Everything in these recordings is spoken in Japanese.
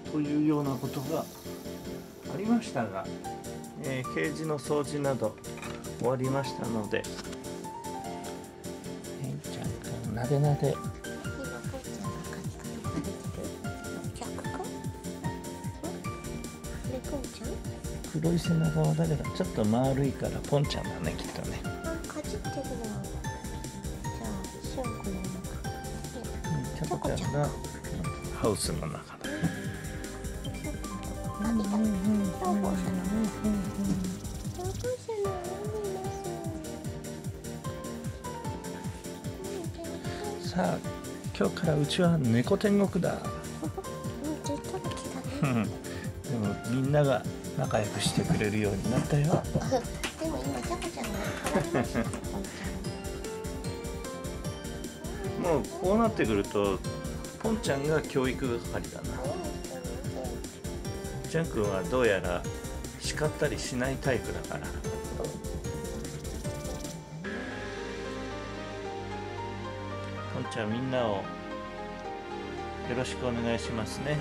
というようなことがありましたが、ケージの掃除など終わりましたので、へんちゃんがなでなで。黒い背中はだけどちょっと丸いからポンちゃんだね、きっとね。 かじってるの。じゃあしおくんの中。 チョコちゃんがハウスの中だ。さあ、今日からうちは猫天国だ。でもみんなが仲良くしてくれるようになったよ。 でも今チョコちゃんが変わりました。 もうこうなってくるとポンちゃんが教育係だな。ジャン君はどうやら叱ったりしないタイプだから。ポンちゃん、みんなをよろしくお願いしますね。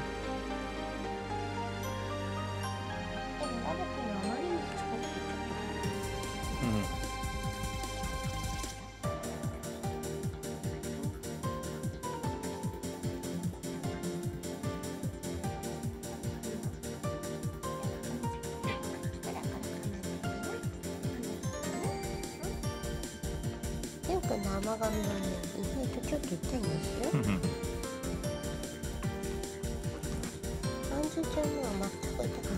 ジャン君の甘噛みはね、意外とちょっと痛いんですよ。あんずちゃんのは全く痛くないんだけど。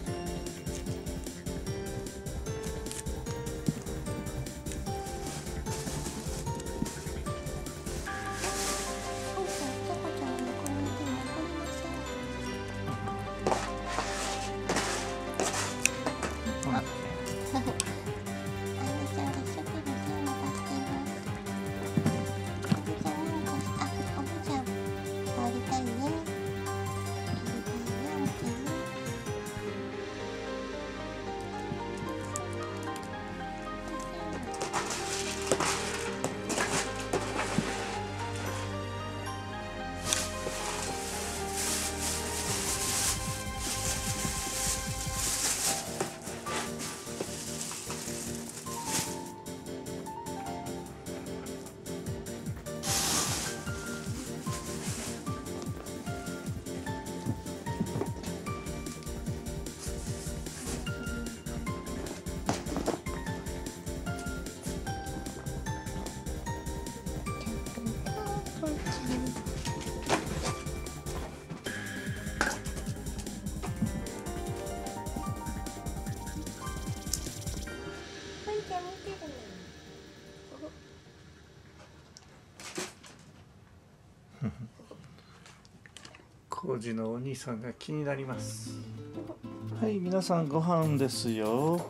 コウジのお兄さんが気になります。はい、皆さんご飯ですよ。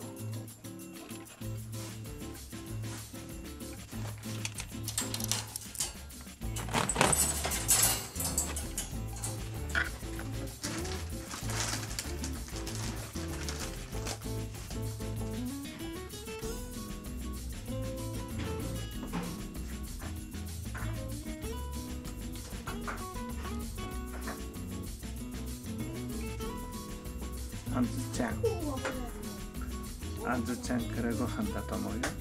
あんずちゃん、あんずちゃんからご飯だと思うよ。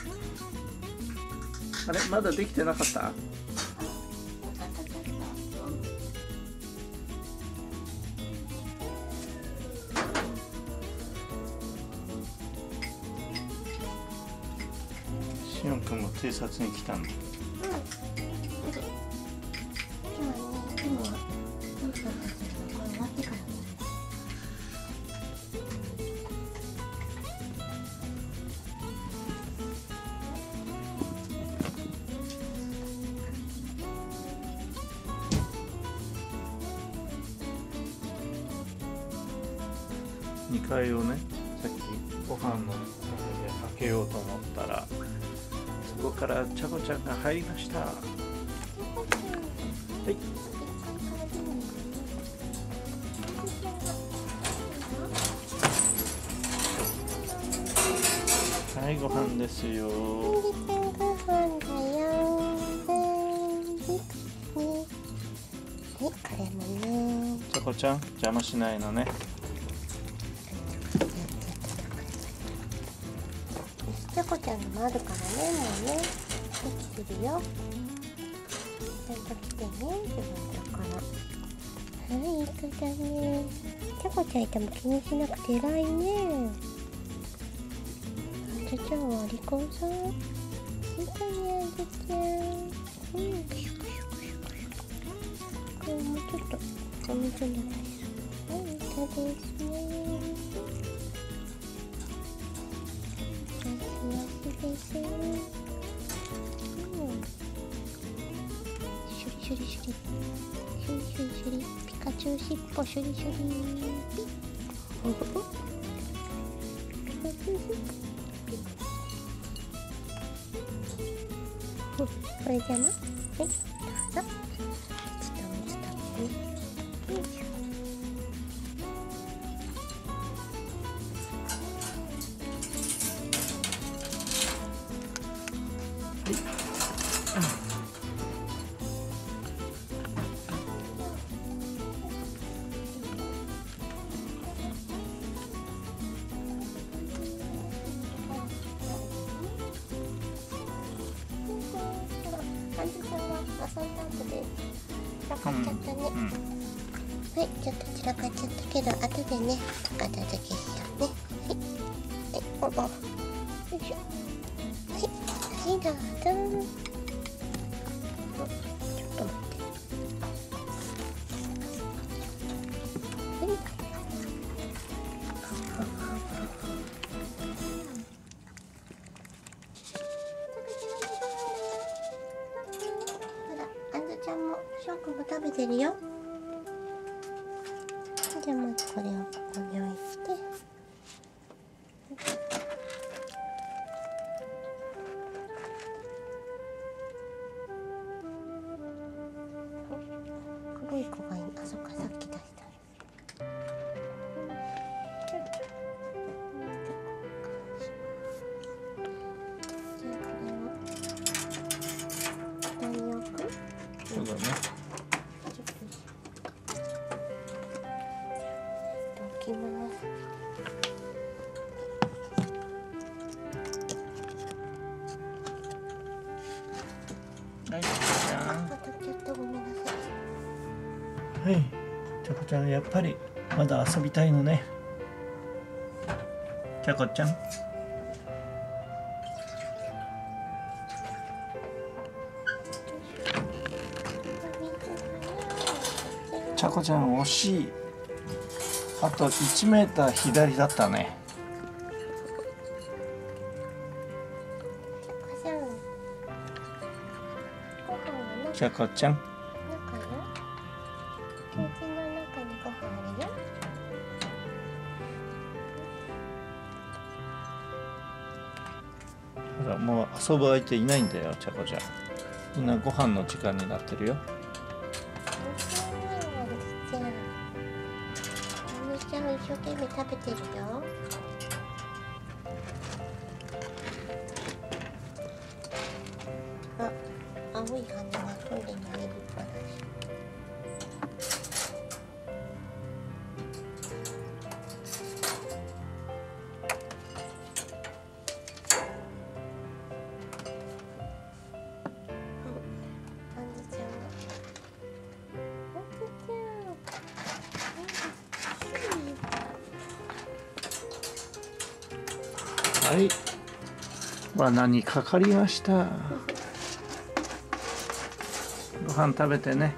あれ、まだできてなかった？しおんくんも偵察に来たんだ。2階をね、さっきご飯の中で開けようと思ったら、そこからちゃこちゃんが入りました。はい。はい、ご飯ですよ。 ご飯だよ。 はい、カレーもね。 ちゃこちゃん邪魔しないのね。 ちゃこちゃんのもあるからね、もうね。できてるよ。ちゃんと来てね、自分だから。はい、いい子だね。ちゃこちゃんいても気にしなくて偉いね。あんずちゃんはお利口さん。いい子ね、あんずちゃん。うん、くしゅくしゅくしゅくしゅ。これもうちょっとお水になりそう。はい、いい子ですね。シュリシュリシュリシュリシュリシュリピカチュウ尻尾シュリシュリピッピカチュウ尻尾ピッこれ邪魔？はい、どうぞ。ちょっとお水食べてね。よいしょ。あんずちゃんは遊んだ後で散らかっちゃったね。はい、ちょっと散らかっちゃったけど、後でね、片付けしようね。はい、はい、よいしょ。はい、はい、どうぞ。ちょっと待って。はい。あんずちゃんもしょうくんも食べてるよ。じゃあまずこれをここに置いて、黒い子がいい。あ、そっか、さっき出した。 そうだね。 置きます。 はい、ちゃこちゃん。 当たっちゃった、ごめんなさい。 はい、ちゃこちゃんやっぱりまだ遊びたいのね。ちゃこちゃん。ちゃこちゃん惜しい。あと1メーター左だったね。ちゃこちゃん。 中よ。ケージの中にご飯あるよ。 ほら、もう遊ぶ相手いないんだよ、ちゃこちゃん。みんなご飯の時間になってるよ。 ちゃん一生懸命食べてるよ。あ、青い花がトイレに入りっぱなし。あんずちゃんが。あんずちゃん。 はい、罠にかかりました。ご飯食べてね。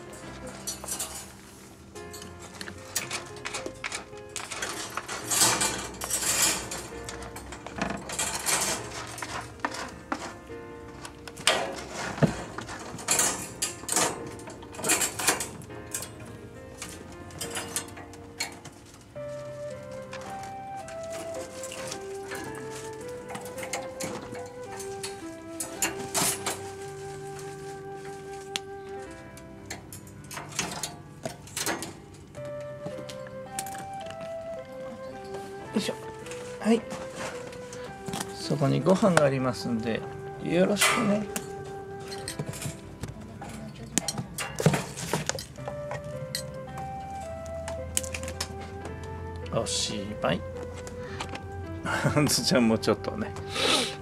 よいしょ。はい、そこにご飯がありますんでよろしくね。 おしまい。はんずちゃんもちょっとね